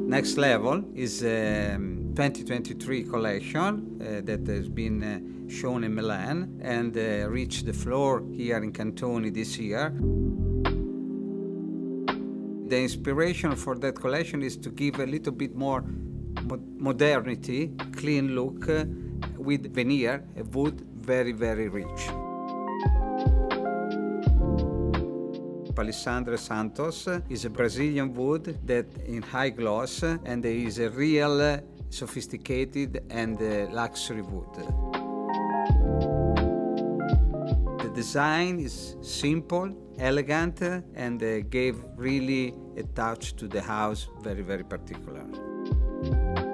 Next level is 2023 collection that has been shown in Milan and reached the floor here in Cantoni this year. The inspiration for that collection is to give a little bit more modernity, clean look with veneer, a wood very, very rich. Palisandre Santos is a Brazilian wood that in high gloss and is a real sophisticated and luxury wood. The design is simple, elegant, and gave really a touch to the house, very, very particular.